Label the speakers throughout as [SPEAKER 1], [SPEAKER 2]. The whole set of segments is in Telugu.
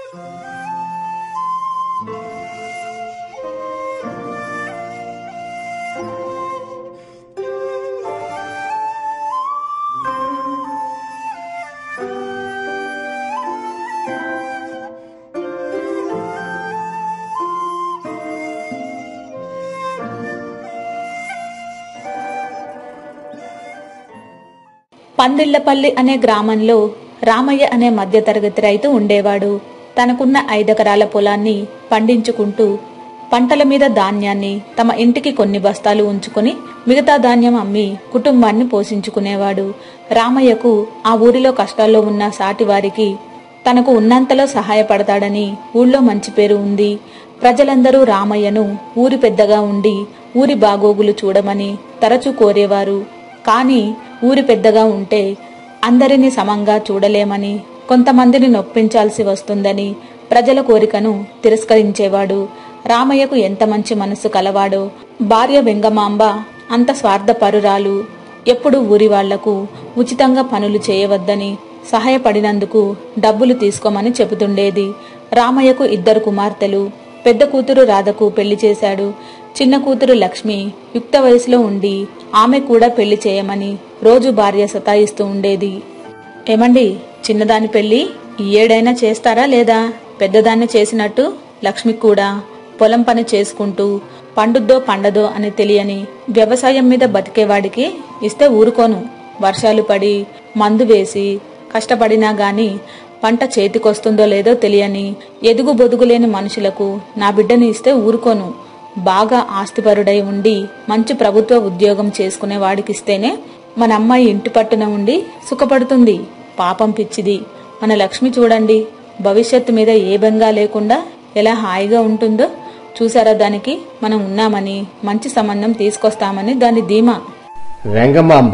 [SPEAKER 1] పందిళ్లపల్లి అనే గ్రామంలో రామయ్య అనే మధ్యతరగతి రైతు ఉండేవాడు. తనకున్న 5 ఎకరాల పొలాన్ని పండించుకుంటూ పంటల మీద ధాన్యాన్ని తమ ఇంటికి కొన్ని బస్తాలు ఉంచుకుని మిగతా ధాన్యం అమ్మి కుటుంబాన్ని పోషించుకునేవాడు. రామయ్యకు ఆ ఊరిలో కష్టాల్లో ఉన్న సాటివారికి తనకు ఉన్నంతలో సహాయపడతాడని ఊళ్ళో మంచి పేరు ఉంది. ప్రజలందరూ రామయ్యను ఊరి పెద్దగా ఉండి ఊరి బాగోగులు చూడమని తరచూ కోరేవారు. కాని ఊరి పెద్దగా ఉంటే అందరినీ సమంగా చూడలేమని, కొంతమందిని నొప్పించాల్సి వస్తుందని ప్రజల కోరికను తిరస్కరించేవాడు. రామయ్యకు ఎంత మంచి మనసు కలవాడో. భార్య వెంగమాంబ అంత స్వార్థపరురాలు. ఎప్పుడు ఊరి వాళ్లకు ఉచితంగా పనులు చేయవద్దని, సహాయపడినందుకు డబ్బులు తీసుకోమని చెబుతుండేది. రామయ్యకు 2 కుమార్తెలు. పెద్ద కూతురు రాధకు పెళ్లి చేశాడు. చిన్న కూతురు లక్ష్మి యుక్త వయసులో ఉండి ఆమె కూడా పెళ్లి చేయమని రోజు భార్య సతాయిస్తూ ఉండేది. ఏమండి, చిన్నదాని పెళ్లి ఈ ఏడైనా చేస్తారా లేదా? పెద్దదాన్ని చేసినట్టు లక్ష్మి కూడా పొలం పని చేసుకుంటూ పండుద్దో పండదో అని తెలియని వ్యవసాయం మీద బతికేవాడికి ఇస్తే ఊరుకోను. వర్షాలు పడి మందు వేసి కష్టపడినా గాని పంట చేతికొస్తుందో లేదో తెలియని ఎదుగు బొదుగులేని మనుషులకు నా బిడ్డని ఇస్తే ఊరుకోను. బాగా ఆస్తిపరుడై ఉండి మంచి ప్రభుత్వ ఉద్యోగం చేసుకునే వాడికిస్తేనే మన అమ్మాయి ఇంటి పట్టున ఉండి సుఖపడుతుంది. పాపం పిచ్చిది. మన లక్ష్మి చూడండి, భవిష్యత్తు మీద ఏ బెంగా లేకుండా ఎలా హాయిగా ఉంటుందో చూసారా? దానికి మనం ఉన్నామని మంచి సంబంధం తీసుకొస్తామని దాని ధీమా.
[SPEAKER 2] వెంగమాంబ,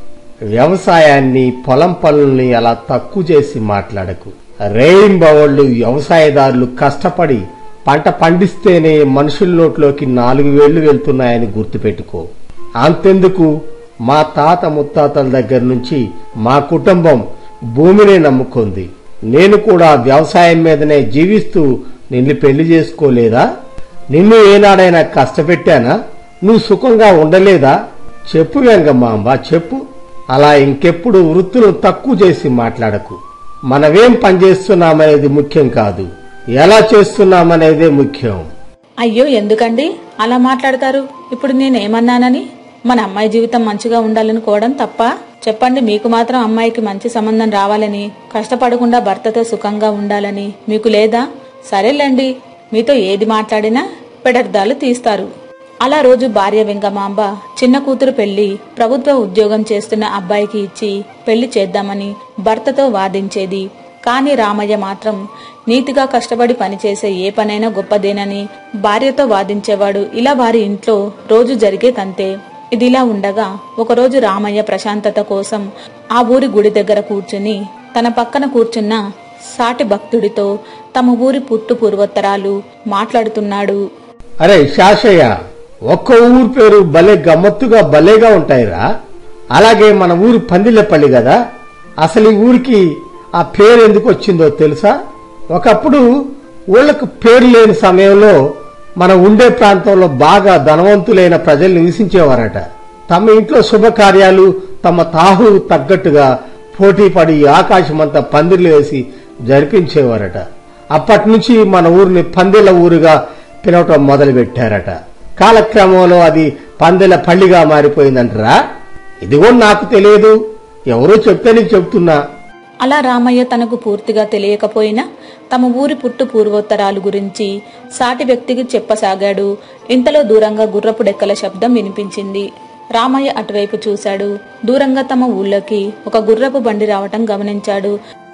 [SPEAKER 2] వ్యవసాయాన్ని పొలం పనుల్ని అలా తక్కువ చేసి మాట్లాడకు. రేయింబవళ్లు వ్యవసాయదారులు కష్టపడి పంట పండిస్తేనే మనుషుల నోట్లోకి 4 వేళ్లు వెళ్తున్నాయని గుర్తుపెట్టుకో. అంతెందుకు, మా తాత ముత్తాతల దగ్గర నుంచి మా కుటుంబం భూమినే నమ్ముకుంది. నేను కూడా వ్యవసాయం మీదనే జీవిస్తూ నిన్ను పెళ్లి చేసుకోలేదా? నిన్ను ఏనాడైనా కష్టపెట్టానా? నువ్వు సుఖంగా ఉండలేదా? చెప్పు వెంగమాంబ, చెప్పు. అలా ఇంకెప్పుడు వృత్తులు తక్కువ చేసి మాట్లాడకు. మనమేం పనిచేస్తున్నామనేది ముఖ్యం కాదు, ఎలా చేస్తున్నామనేదే ముఖ్యం.
[SPEAKER 1] అయ్యో, ఎందుకండి అలా మాట్లాడతారు? ఇప్పుడు నేనేమన్నానని? మన అమ్మాయి జీవితం మంచిగా ఉండాలనుకోవడం తప్ప? చెప్పండి, మీకు మాత్రం అమ్మాయికి మంచి సంబంధం రావాలని, కష్టపడకుండా భర్తతో సుఖంగా ఉండాలని మీకు లేదా? సరేలేండి, మీతో ఏది మాట్లాడినా పెడర్థాలు తీస్తారు. అలా రోజు భార్య వెంగమాంబ చిన్న కూతురు పెళ్లి ప్రభుత్వ ఉద్యోగం చేస్తున్న అబ్బాయికి ఇచ్చి పెళ్లి చేద్దామని భర్తతో వాదించేది. కాని రామయ్య మాత్రం నీతిగా కష్టపడి పనిచేసే ఏ పనైనా గొప్పదేనని భార్యతో వాదించేవాడు. ఇలా వారి ఇంట్లో రోజు జరిగే తంతే. ఇదిలా ఉండగా ఒకరోజు రామయ్య ప్రశాంతత కోసం ఆ ఊరి గుడి దగ్గర కూర్చుని తన పక్కన కూర్చున్న సాటి భక్తుడితో తమ ఊరి పుట్టు పూర్వోత్తరాలు మాట్లాడుతున్నాడు.
[SPEAKER 2] అరే శాషయ్య, ఒక్క ఊరు పేరు భలే గమ్మత్తుగా భలేగా ఉంటాయిరా. అలాగే మన ఊరు పందిళ్లపల్లి కదా. అసలు ఈ ఊరికి ఆ పేరు ఎందుకు వచ్చిందో తెలుసా? ఒకప్పుడు ఊళ్ళకు పేరు లేని సమయంలో మన ఉండే ప్రాంతంలో బాగా ధనవంతులైన ప్రజలు నివసించేవారట. తమ ఇంట్లో శుభకార్యాలు తమ తాహు తగ్గట్టుగా పోటీ పడి ఆకాశమంతా పందిర్లు వేసి జరిపించేవారట. అప్పటి నుంచి మన ఊరిని పందిళ్ల ఊరుగా పిలవటం మొదలుపెట్టారట. కాలక్రమంలో అది పందిళ్ల పల్లిగా మారిపోయిందంటరా. ఇదిగో నాకు తెలియదు, ఎవరో చెప్తే నీకు చెప్తున్నా.
[SPEAKER 1] అలా రామయ్య తనకు పూర్తిగా తెలియకపోయినా తమ ఊరి పుట్టు పూర్వోత్తరాలు గురించి సాటి వ్యక్తికి చెప్పసాగాడు. ఇంతలో దూరంగా గుర్రపు డెక్కల శబ్దం వినిపించింది. రామయ్య అటువైపు చూశాడు. దూరంగా తమ ఊళ్ళోకి ఒక గుర్రపు బండి రావటం గమనించాడు.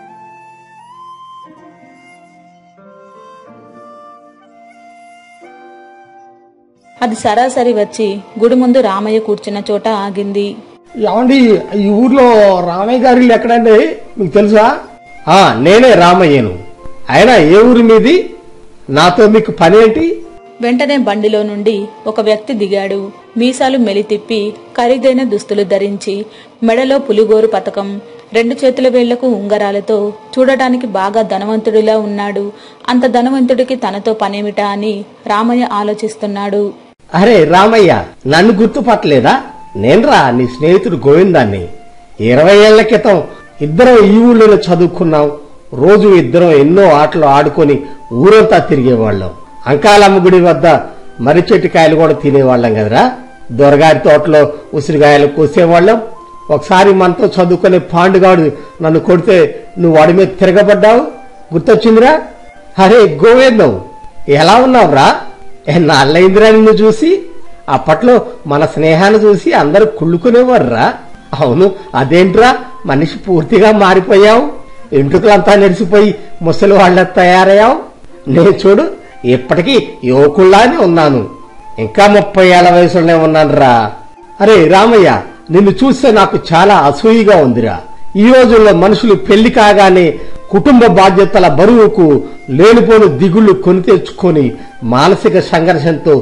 [SPEAKER 1] అది సరాసరి వచ్చి గుడి ముందు రామయ్య కూర్చున్న చోట ఆగింది.
[SPEAKER 2] ఏమండి, ఈ ఊర్లో రామయ్య గారి ఇల్లు ఎక్కడండి, మీకు తెలుసా? నేనే రామయ్యను. ఆయన ఏ ఊరి మీది? నాతో మీకు పని ఏంటి?
[SPEAKER 1] వెంటనే బండిలో నుండి ఒక వ్యక్తి దిగాడు. మీసాలు మెలితిప్పి ఖరీదైన దుస్తులు ధరించి మెడలో పులిగోరు పతకం 2 చేతుల వేళ్లకు ఉంగరాలతో చూడటానికి బాగా ధనవంతుడిలా ఉన్నాడు. అంత ధనవంతుడికి తనతో పనేమిటా అని రామయ్య ఆలోచిస్తున్నాడు.
[SPEAKER 2] అరే రామయ్య, నన్ను గుర్తుపట్టలేదా? నేన్రా నీ స్నేహితుడు గోవిందాన్ని. 20 ఏళ్ల క్రితం ఇద్దరం ఈ ఊళ్ళోనే చదువుకున్నాం. రోజు ఇద్దరం ఎన్నో ఆటలు ఆడుకొని ఊరంతా తిరిగేవాళ్ళం. అంకాలమ్మ గుడి వద్ద మర్రి చెట్టు కాయలు కూడా తినేవాళ్ళం కదరా. దొరగారి తోటలో ఉసిరికాయలు కోసేవాళ్ళం. ఒకసారి మనతో చదువుకునే పాండుగాడు నన్ను కొడితే నువ్వు వాడి మీద తిరగబడ్డావు, గుర్తొచ్చిందిరా? అరే గోవిందం, ఎలా ఉన్నావురా? నాళ్ళైందిరా నిన్ను చూసి. అప్పట్లో మన స్నేహాన్ని చూసి అందరూ కుళ్ళుకునేవారురా. అవును, అదేంట్రా మనిషి పూర్తిగా మారిపోయావు. ఎంటుకలంతా నెరిసిపోయి ముసలి వాళ్ళ తయారయ్యావు. నేను చూడు ఇప్పటికీ యువకుల్లానే ఉన్నాను. ఇంకా 30 ఏళ్ల వయసులోనే ఉన్నానురా. అరే రామయ్య, నిన్ను చూస్తే నాకు చాలా అసూయగా ఉందిరా. ఈ రోజుల్లో మనుషులు పెళ్లి కాగానే కుటుంబ బాధ్యతల బరువుకు లేనిపోని దిగుళ్లు కొని తెచ్చుకొని మానసిక సంఘర్షణతో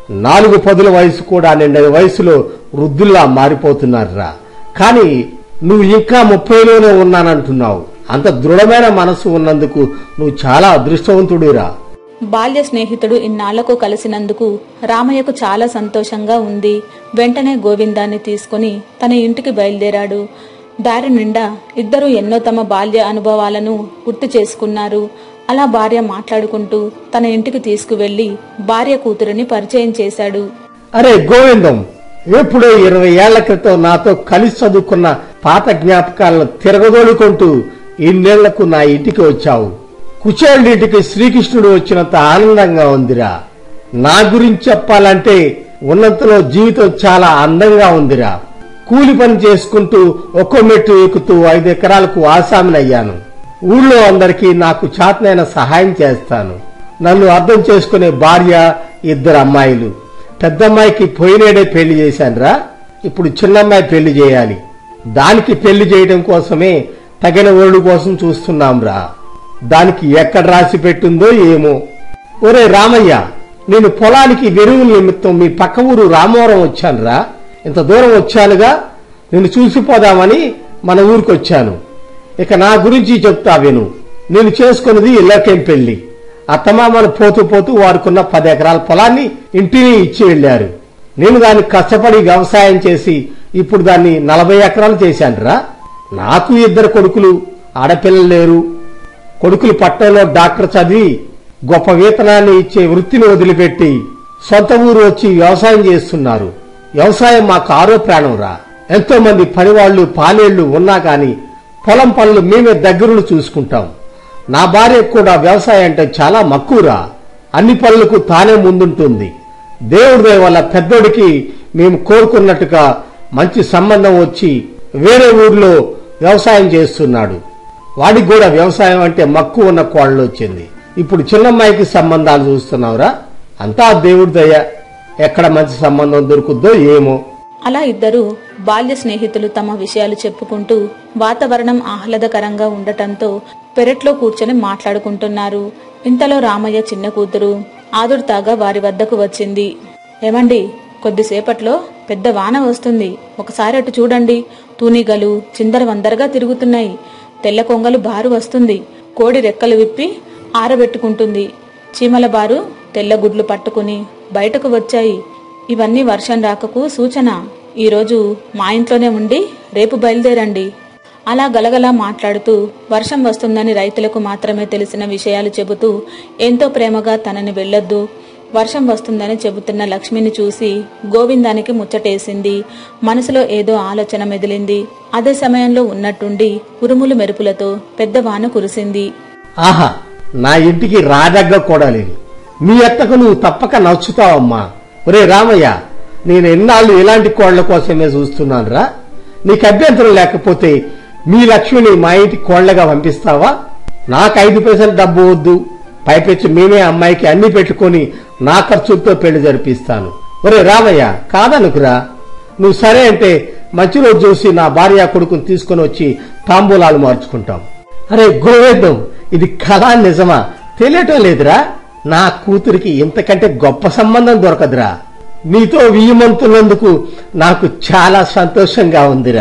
[SPEAKER 2] 4 వయసు కూడా నిండిన వయసులో వృద్ధుల్లా మారిపోతున్నారురా. కానీ నువ్వు ఇంకా 30లోనే ఉన్నానంటున్నావు. అంత దృఢమైన మనసు ఉన్నందుకు నువ్వు చాలా అదృష్టవంతుడిరా.
[SPEAKER 1] బాల్య స్నేహితుడు ఇన్నాళ్లకు కలిసినందుకు రామయ్యకు చాలా సంతోషంగా ఉంది. వెంటనే గోవిందాన్ని తీసుకుని తన ఇంటికి బయలుదేరాడు. దారి నిండా ఇద్దరూ ఎన్నో తమ బాల్య అనుభవాలను గుర్తు చేసుకున్నారు. అలా భార్య మాట్లాడుకుంటూ తన ఇంటికి తీసుకువెళ్లి భార్య కూతురిని పరిచయం చేశాడు.
[SPEAKER 2] అరే గోవిందం, ఎప్పుడో 20 ఏళ్ల క్రితం నాతో కలిసి చదువుకున్న పాత జ్ఞాపకాలను తిరగదోడుకుంటూ ఇన్నేళ్లకు నా ఇంటికి వచ్చావు. కుచేళ్ళింటికి శ్రీకృష్ణుడు వచ్చినంత ఆనందంగా ఉందిరా. నా గురించి చెప్పాలంటే ఉన్నంతలో జీవితం చాలా అందంగా ఉందిరా. కూలి పని చేసుకుంటూ ఒక్కో మెట్టు ఎక్కుతూ 5 ఎకరాలకు ఆసామినయ్యాను. ఊళ్ళో అందరికీ నాకు చేతనైన సహాయం చేస్తాను. నన్ను అర్థం చేసుకునే భార్య, 2 అమ్మాయిలు. పెద్దమ్మాయికి పోయినేడే పెళ్లి చేశానురా. ఇప్పుడు చిన్నమ్మాయి పెళ్లి చేయాలి. దానికి పెళ్లి చేయడం కోసమే తగిన వరుడు కోసం చూస్తున్నాంరా. దానికి ఎక్కడ రాసి పెట్టుందో ఏమో. ఒరే రామయ్య, నేను పొలానికి వెరువుల నిమిత్తం మీ పక్క ఊరు రామవరం వచ్చానురా. ఇంత దూరం వచ్చానుగా, నిన్ను చూసిపోదామని మన ఊరికొచ్చాను. ఇక నా గురించి చెప్తా విను. నేను చేసుకున్నది ఇళ్ళకేం పెళ్లి. అత్తమామలు పోతూ పోతూ వారుకున్న 10 ఎకరాల పొలాన్ని ఇంటిని ఇచ్చి వెళ్లారు. నేను దాన్ని కష్టపడి వ్యవసాయం చేసి ఇప్పుడు దాన్ని 40 ఎకరాలు చేశానురా. నాకు 2 కొడుకులు, ఆడపిల్లలు లేరు. కొడుకులు పట్టణంలో డాక్టర్ చదివి గొప్ప వేతనాన్ని ఇచ్చే వృత్తిని వదిలిపెట్టి సొంత ఊరు వచ్చి వ్యవసాయం చేస్తున్నారు. వ్యవసాయం మాకు ఆరో ప్రాణంరా. ఎంతో మంది పనివాళ్లు, పాలేళ్లు ఉన్నా కాని పొలం పనులు మేమే దగ్గరుండి చూసుకుంటాం. నా భార్య కూడా వ్యవసాయం అంటే చాలా మక్కువరా. అన్ని పనులకు తానే ముందుంటుంది. దేవుడి దయ వల్ల పెద్దోడికి మేము కోరుకున్నట్టుగా మంచి సంబంధం వచ్చి వేరే ఊర్లో వ్యవసాయం చేస్తున్నాడు. వాడికి కూడా వ్యవసాయం అంటే మక్కువ ఉన్న కోడలు వచ్చింది. ఇప్పుడు చిన్నమ్మాయికి సంబంధాలు చూస్తున్నావురా. అంతా దేవుడి దయ. ఎక్కడ మంచి సంబంధం దొరుకుద్దో ఏమో.
[SPEAKER 1] అలా ఇద్దరు బాల్య స్నేహితులు తమ విషయాలు చెప్పుకుంటూ వాతావరణం ఆహ్లాదకరంగా ఉండటంతో పెరట్లో కూర్చొని మాట్లాడుకుంటున్నారు. ఇంతలో రామయ్య చిన్న కూతురు ఆదుర్తాగా వారి వద్దకు వచ్చింది. ఏమండి, కొద్దిసేపట్లో పెద్ద వాన వస్తుంది. ఒకసారి అటు చూడండి. తూనీగలు చిందరవందరగా తిరుగుతున్నాయి. తెల్ల కొంగలు బారు వస్తుంది. కోడి రెక్కలు విప్పి ఆరబెట్టుకుంటుంది. చీమల బారు తెల్ల గుడ్లు పట్టుకుని బయటకు వచ్చాయి. ఇవన్నీ వర్షం రాకకు సూచన. ఈరోజు మా ఇంట్లోనే ఉండి రేపు బయలుదేరండి. అలా గలగలా మాట్లాడుతూ వర్షం వస్తుందని రైతులకు మాత్రమే తెలిసిన విషయాలు చెబుతూ ఎంతో ప్రేమగా తనని వెళ్లొద్దు, వర్షం వస్తుందని చెబుతున్న లక్ష్మిని చూసి గోవిందానికి ముచ్చటేసింది. మనసులో ఏదో ఆలోచన మెదిలింది. అదే సమయంలో ఉన్నట్టుండి ఉరుములు మెరుపులతో పెద్ద వాన కురిసింది.
[SPEAKER 2] ఆహా, నా ఇంటికి రాదగ్గ కూడలేదు. మీ అత్తకు నువ్వు తప్పక నచ్చుతావమ్మా. ఒరే రామయ్య, నేను ఎన్నాళ్ళు ఇలాంటి కోళ్ల కోసమే చూస్తున్నానురా. నీకు అభ్యంతరం లేకపోతే మీ లక్ష్మిని మా ఇంటి కోళ్లగా పంపిస్తావా? నాకు 5 పైసలు డబ్బు వద్దు. పైపెచ్చి మేమే అమ్మాయికి అన్ని పెట్టుకుని నా ఖర్చులతో పెళ్లి జరిపిస్తాను. ఒరే రామయ్య, కాదనుకురా. నువ్వు సరే అంటే మంచి రోజు చూసి నా భార్య కొడుకుని తీసుకుని వచ్చి తాంబూలాలు మార్చుకుంటాం. అరే గోవిందం, ఇది కళా నిజమా తెలియటం లేదురా. నా కూతురికి ఇంతకంటే గొప్ప సంబంధం దొరకదురా. నీతో వీయమంతున్నందుకు నాకు చాలా సంతోషంగా ఉందిరా.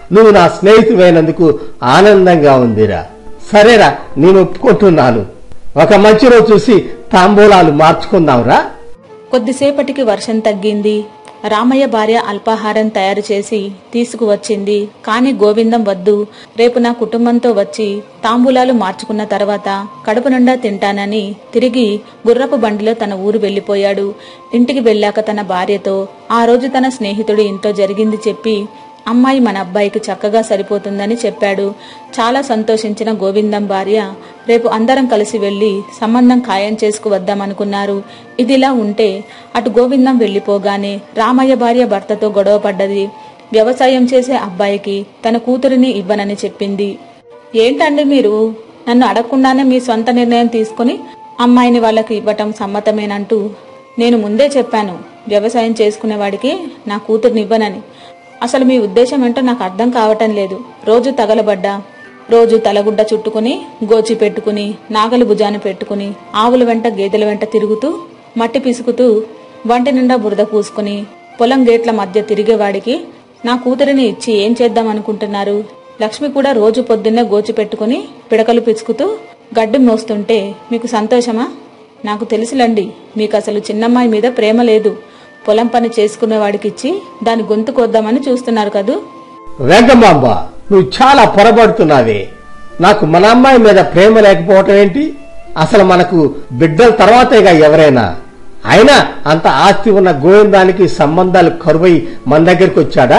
[SPEAKER 2] నువ్వు నా స్నేహితువైనందుకు ఆనందంగా ఉందిరా. సరేరా, నేను ఒప్పుకుంటున్నాను. ఒక మంచి రోజు చూసి తాంబూలాలు మార్చుకుందాంరా.
[SPEAKER 1] కొద్దిసేపటికి వర్షం తగ్గింది. రామయ్య భార్య అల్పాహారం తయారు చేసి తీసుకువచ్చింది. కాని గోవిందం వద్దు, రేపు నా కుటుంబంతో వచ్చి తాంబూలాలు మార్చుకున్న తర్వాత కడుపు నిండా తింటానని తిరిగి గుర్రపు బండిలో తన ఊరు వెళ్లిపోయాడు. ఇంటికి వెళ్ళాక తన భార్యతో ఆ రోజు తన స్నేహితుడి ఇంట్లో జరిగింది చెప్పి, అమ్మాయి మన అబ్బాయికి చక్కగా సరిపోతుందని చెప్పాడు. చాలా సంతోషించిన గోవిందం భార్య రేపు అందరం కలిసి వెళ్లి సంబంధం ఖాయం చేసుకువద్దామనుకున్నారు. ఇదిలా ఉంటే అటు గోవిందం వెళ్లిపోగానే రామయ్య భార్య భర్తతో గొడవ పడ్డది. వ్యవసాయం చేసే అబ్బాయికి తన కూతురిని ఇవ్వనని చెప్పింది. ఏంటండి మీరు, నన్ను అడగకుండానే మీ సొంత నిర్ణయం తీసుకుని అమ్మాయిని వాళ్ళకి ఇవ్వటం సమ్మతమేనంటూ నేను ముందే చెప్పాను, వ్యవసాయం చేసుకునేవాడికి నా కూతురిని ఇవ్వనని. అసలు మీ ఉద్దేశం ఏంటో నాకు అర్థం కావటం లేదు. రోజు తగలబడ్డా, రోజు తలగుడ్డ చుట్టుకుని గోచి పెట్టుకుని నాగలి భుజాన్ని పెట్టుకుని ఆవుల వెంట గేదెల వెంట తిరుగుతూ మట్టి పిసుకుతూ వంటి నిండా బురద పూసుకుని పొలం గేట్ల మధ్య తిరిగేవాడికి నా కూతురిని ఇచ్చి ఏం చేద్దాం అనుకుంటున్నారు? లక్ష్మి కూడా రోజు పొద్దున్నే గోచి పెట్టుకుని పిడకలు పిసుకుతూ గడ్డి మోస్తుంటే మీకు సంతోషమా? నాకు తెలుసులండి, మీకు అసలు చిన్నమ్మాయి మీద ప్రేమ లేదు. పొలం పని చేసుకునేవాడికిచ్చి దాని గొంతు కొద్దామని చూస్తున్నారు కదూ.
[SPEAKER 2] వెంకమాంబ, నువ్వు చాలా పొరపడుతున్నావే. నాకు మన అమ్మాయి మీద ప్రేమ లేకపోవటం ఏంటి? అసలు మనకు బిడ్డల తర్వాతేగా ఎవరైనా. అయినా అంత ఆస్తి ఉన్న గోవిందానికి సంబంధాలు కరువై మన దగ్గరికి వచ్చాడా?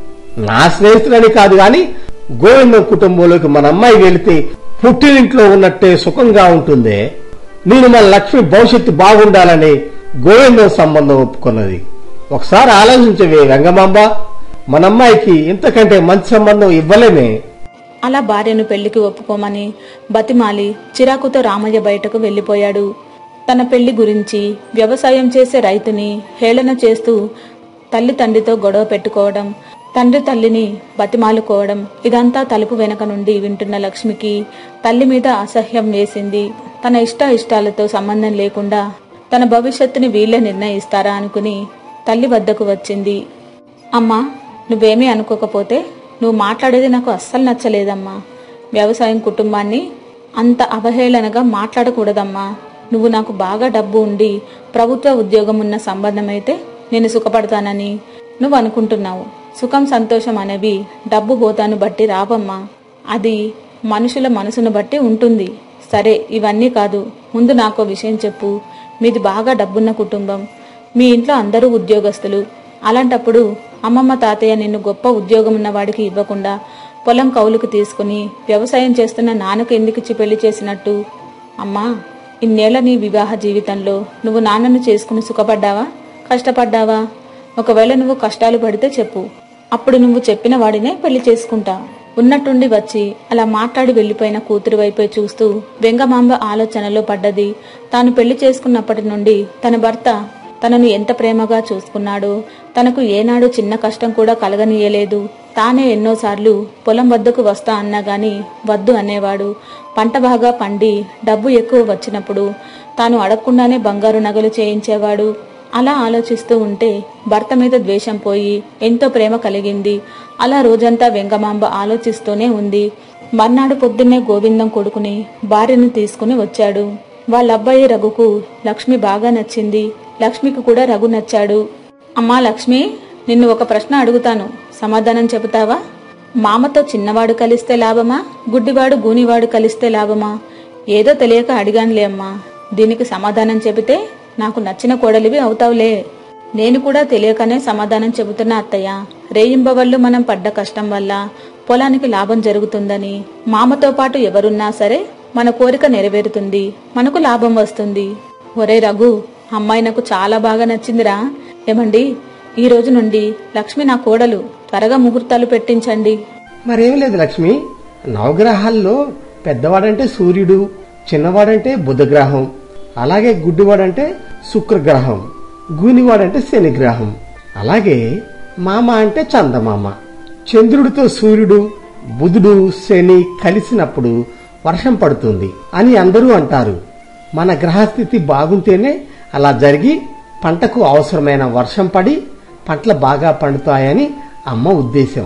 [SPEAKER 2] నా స్నేహితులని కాదు గాని గోవిందం కుటుంబంలోకి మన అమ్మాయి వెళితే పుట్టినింట్లో ఉన్నట్టే సుఖంగా ఉంటుందే. నేను మన లక్ష్మి భవిష్యత్తు బాగుండాలని గోవిందం సంబంధం ఒప్పుకున్నది. ఒకసారి ఆలోచించవే వెంగమాంబ, మన అమ్మాయికి ఇంతకంటే మంచి సంబంధం ఇవ్వలేమే.
[SPEAKER 1] అలా భార్యను పెళ్లికి ఒప్పుకోమని బతిమాలి చిరాకుతో రామయ్య బయటకు వెళ్లిపోయాడు. తన పెళ్లి గురించి వ్యవసాయం చేసే రైతుని హేళన చేస్తూ తల్లి తండ్రితో గొడవ పెట్టుకోవడం, తండ్రి తల్లిని బతిమాలుకోవడం, ఇదంతా తలుపు వెనక నుండి వింటున్న లక్ష్మికి తల్లి మీద అసహ్యం వేసింది. తన ఇష్టాలతో సంబంధం లేకుండా తన భవిష్యత్తుని వీళ్లే నిర్ణయిస్తారా అనుకుని తల్లి వద్దకు వచ్చింది. అమ్మా, నువ్వేమీ అనుకోకపోతే నువ్వు మాట్లాడేది నాకు అస్సలు నచ్చలేదమ్మా. వ్యవసాయం కుటుంబాన్ని అంత అవహేళనగా మాట్లాడకూడదమ్మా. నువ్వు నాకు బాగా డబ్బు ఉండి ప్రభుత్వ ఉద్యోగం ఉన్న సంబంధమైతే నేను సుఖపడతానని నువ్వు అనుకుంటున్నావు. సుఖం సంతోషం అనేవి డబ్బు హోదాను బట్టి రావమ్మా. అది మనుషుల మనసును బట్టి ఉంటుంది. సరే, ఇవన్నీ కాదు, ముందు నాకో విషయం చెప్పు. మీది బాగా డబ్బున్న కుటుంబం, మీ ఇంట్లో అందరూ ఉద్యోగస్తులు. అలాంటప్పుడు అమ్మమ్మ తాతయ్య నిన్ను గొప్ప ఉద్యోగం ఉన్న వాడికి ఇవ్వకుండా పొలం కౌలుకు తీసుకుని వ్యవసాయం చేస్తున్న నాన్నకు ఎందుకిచ్చి పెళ్లి చేసినట్టు? అమ్మా, ఇన్నేళ్ల నీ వివాహ జీవితంలో నువ్వు నాన్నను చేసుకుని సుఖపడ్డావా, కష్టపడ్డావా? ఒకవేళ నువ్వు కష్టాలు పడితే చెప్పు, అప్పుడు నువ్వు చెప్పిన వాడినే పెళ్లి చేసుకుంటా. ఉన్నట్టుండి వచ్చి అలా మాట్లాడి వెళ్లిపోయిన కూతురు వైపే చూస్తూ వెంగమాంబ ఆలోచనలో పడ్డది. తాను పెళ్లి చేసుకున్నప్పటి నుండి తన భర్త తనను ఎంత ప్రేమగా చూసుకున్నాడో, తనకు ఏనాడు చిన్న కష్టం కూడా కలగనీయలేదు. తానే ఎన్నోసార్లు పొలం వద్దకు వస్తా అన్నా గాని వద్దు అనేవాడు. పంట బాగా పండి డబ్బు ఎక్కువ వచ్చినప్పుడు తాను అడగకుండానే బంగారు నగలు చేయించేవాడు. అలా ఆలోచిస్తూ ఉంటే భర్త మీద ద్వేషం పోయి ఎంతో ప్రేమ కలిగింది. అలా రోజంతా వెంగమాంబ ఆలోచిస్తూనే ఉంది. మర్నాడు పొద్దున్నే గోవిందం కొడుకుని భార్యను తీసుకుని వచ్చాడు. వాళ్ళబ్బాయి రఘుకు లక్ష్మి బాగా నచ్చింది. లక్ష్మికి కూడా రఘు నచ్చాడు. అమ్మా లక్ష్మి, నిన్ను ఒక ప్రశ్న అడుగుతాను, సమాధానం చెబుతావా? మామతో చిన్నవాడు కలిస్తే లాభమా, గుడ్డివాడు గూనివాడు కలిస్తే లాభమా? ఏదో తెలియక అడిగానులే అమ్మా. దీనికి సమాధానం చెబితే నాకు నచ్చిన కోడలివి అవుతావులే. నేను కూడా తెలియకనే సమాధానం చెబుతున్నా అత్తయ్య. రేయింబవళ్ళు మనం పడ్డ కష్టం వల్ల పొలానికి లాభం జరుగుతుందని, మామతో పాటు ఎవరున్నా సరే మన కోరిక నెరవేరుతుంది, మనకు లాభం వస్తుంది. ఒరే రఘు, అమ్మాయి నాకు చాలా బాగా నచ్చిందిరా. ఏమండి, ఈ రోజు నుండి లక్ష్మి నా కోడలు. త్వరగా ముహూర్తాలు పెట్టించండి.
[SPEAKER 2] మరేం లేదు లక్ష్మి, నవగ్రహాల్లో పెద్దవాడంటే సూర్యుడు, చిన్నవాడంటే బుధగ్రహం, అలాగే గుడ్డివాడంటే శుక్రగ్రహం, గూనివాడంటే శనిగ్రహం, అలాగే మామ అంటే చందమామ. చంద్రుడితో సూర్యుడు, బుధుడు, శని కలిసినప్పుడు వర్షం పడుతుంది అని అందరూ అంటారు. మన గ్రహస్థితి బాగుంటేనే అలా జరిగి పంటకు అవసరమైన వర్షం పడి పంటలు బాగా పండుతాయని అమ్మ ఉద్దేశం.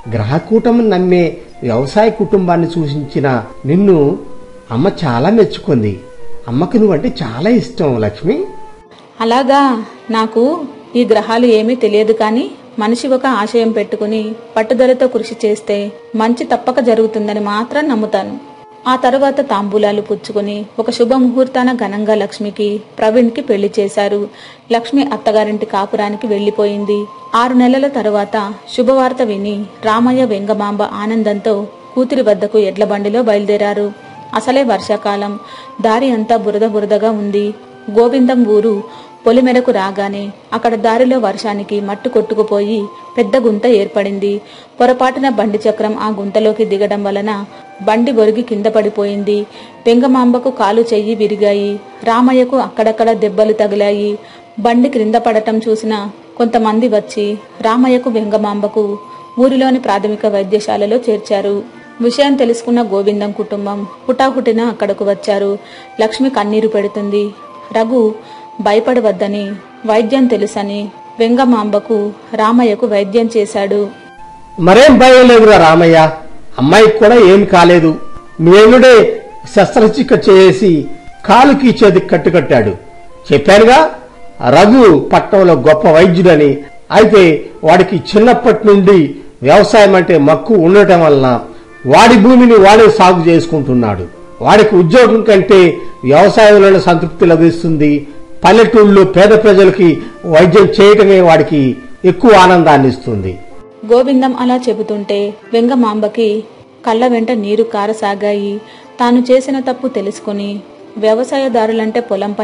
[SPEAKER 2] గ్రహకూటమి నమ్మే వ్యవసాయ కుటుంబాన్ని సూచించిన నిన్ను అమ్మ చాలా మెచ్చుకుంది. అమ్మకు నువ్వంటే చాలా ఇష్టం లక్ష్మి.
[SPEAKER 1] అలాగా, నాకు ఈ గ్రహాలు ఏమీ తెలియదు కానీ మనిషి ఒక ఆశయం పెట్టుకుని పట్టుదలతో కృషి చేస్తే మంచి తప్పక జరుగుతుందని మాత్రం నమ్ముతాను. ఆ తరువాత తాంబూలాలు పుచ్చుకుని ఒక శుభముహూర్తాన ఘనంగా లక్ష్మికి ప్రవీణ్కి పెళ్లి చేశారు. లక్ష్మి అత్తగారింటి కాపురానికి వెళ్లిపోయింది. 6 నెలల తరువాత శుభవార్త విని రామయ్య వెంగమాంబ ఆనందంతో కూతురి వద్దకు ఎడ్ల బండిలో బయలుదేరారు. అసలే వర్షాకాలం, దారి అంతా బురద బురదగా ఉంది. గోవిందం ఊరు పొలిమెరకు రాగానే అక్కడ దారిలో వర్షానికి మట్టు కొట్టుకుపోయి పెద్ద గుంత ఏర్పడింది. పొరపాటున బండి చక్రం ఆ గుంతలోకి దిగడం వలన బండి ఒరిగి కింద పడిపోయింది. వెంగమాంబకు కాలు చెయ్యి విరిగాయి. రామయ్యకు అక్కడక్కడ దెబ్బలు తగిలాయి. బండి క్రింద పడటం చూసిన కొంతమంది వచ్చి రామయ్యకు వెంగమాంబకు ఊరిలోని ప్రాథమిక వైద్యశాలలో చేర్చారు. విషయం తెలుసుకున్న గోవిందం కుటుంబం హుటాహుటిన అక్కడకు వచ్చారు. లక్ష్మి కన్నీరు పెడుతుంది. రఘు భయపడవద్దని, వైద్యం తెలుసని వెంగమాంబకు రామయ్యకు వైద్యం చేశాడు.
[SPEAKER 2] మరేం భయం లేదురా రామయ్య, అమ్మాయికి కూడా ఏమి కాలేదు. మేనుడే శస్త్రచికిత్స చేసి కాలుకి చేతికి కట్టుకట్టాడు. చెప్పానుగా, రఘు పట్టణంలో గొప్ప వైద్యుడని. అయితే వాడికి చిన్నప్పటి నుండి వ్యవసాయం అంటే మక్కువ ఉండటం వలన వాడి భూమిని వాడే సాగు చేసుకుంటున్నాడు. వాడికి ఉద్యోగం కంటే వ్యవసాయంలోనే సంతృప్తి లభిస్తుంది. పల్లెటూళ్ళలో పేద ప్రజలకి వైద్యం చేయటమే వాడికి ఎక్కువ ఆనందాన్ని ఇస్తుంది.
[SPEAKER 1] గోవిందం అలా చెబుతుంటే వెంగమాంబకి కళ్ళ వెంట నీరు కారసాగాయి. తాను చేసిన తప్పు తెలుసుకుని వ్యవసాయదారులంటే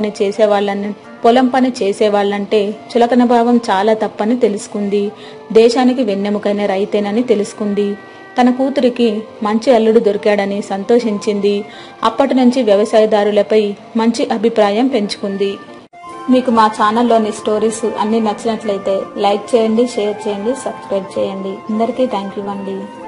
[SPEAKER 1] పొలం పని చేసేవాళ్లంటే చులకన భావం చాలా తప్పని తెలుసుకుంది. దేశానికి వెన్నెముకైన రైతేనని తెలుసుకుంది. తన కూతురికి మంచి అల్లుడు దొరికాడని సంతోషించింది. అప్పటి నుంచి వ్యవసాయదారులపై మంచి అభిప్రాయం పెంచుకుంది. మీకు మా ఛానల్లోని స్టోరీస్ అన్ని నచ్చినట్లయితే లైక్ చేయండి, షేర్ చేయండి, సబ్స్క్రైబ్ చేయండి. అందరికీ థ్యాంక్ యూ అండి.